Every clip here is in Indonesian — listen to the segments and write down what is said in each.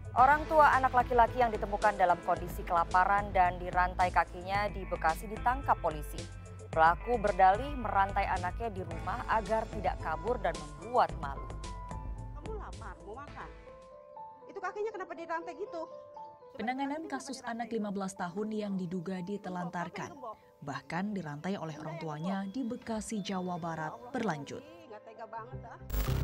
Orang tua anak laki-laki yang ditemukan dalam kondisi kelaparan dan dirantai kakinya di Bekasi ditangkap polisi. Pelaku berdalih merantai anaknya di rumah agar tidak kabur dan membuat malu. Kamu lapar, mau makan? Itu kakinya kenapa dirantai gitu? Penanganan kasus anak 15 tahun yang diduga ditelantarkan, bahkan dirantai oleh orang tuanya di Bekasi, Jawa Barat berlanjut. Nggak tega banget ah.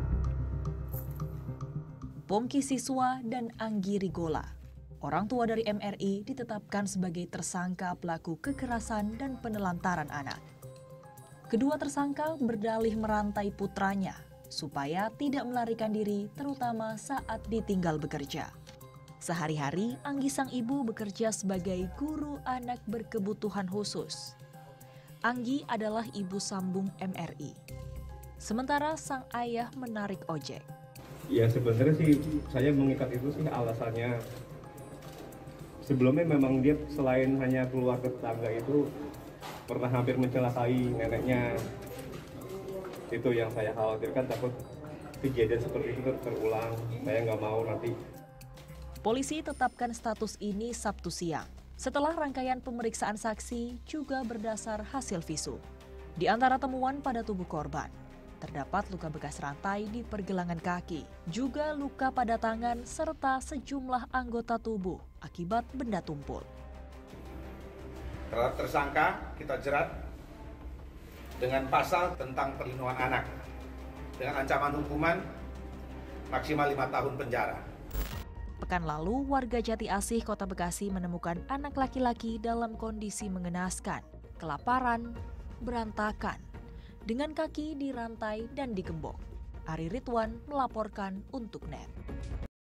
Pongki Siswa dan Anggi Rigola, orang tua dari MRI, ditetapkan sebagai tersangka pelaku kekerasan dan penelantaran anak. Kedua tersangka berdalih merantai putranya supaya tidak melarikan diri, terutama saat ditinggal bekerja. Sehari-hari, Anggi sang ibu bekerja sebagai guru anak berkebutuhan khusus. Anggi adalah ibu sambung MRI. Sementara sang ayah menarik ojek. Ya sebenarnya sih saya mengikat itu sih alasannya. Sebelumnya memang dia selain hanya keluar ke tetangga itu pernah hampir mencelakai neneknya. Itu yang saya khawatirkan, takut kejadian seperti itu terulang. Saya nggak mau nanti. Polisi tetapkan status ini Sabtu siang, setelah rangkaian pemeriksaan saksi juga berdasar hasil visum. Di antara temuan pada tubuh korban, terdapat luka bekas rantai di pergelangan kaki, juga luka pada tangan, serta sejumlah anggota tubuh akibat benda tumpul. Terhadap tersangka kita jerat dengan pasal tentang perlindungan anak dengan ancaman hukuman maksimal 5 tahun penjara. Pekan lalu, warga Jati Asih, Kota Bekasi menemukan anak laki-laki dalam kondisi mengenaskan, kelaparan, berantakan, dengan kaki dirantai dan digembok. Ari Ridwan melaporkan untuk NET.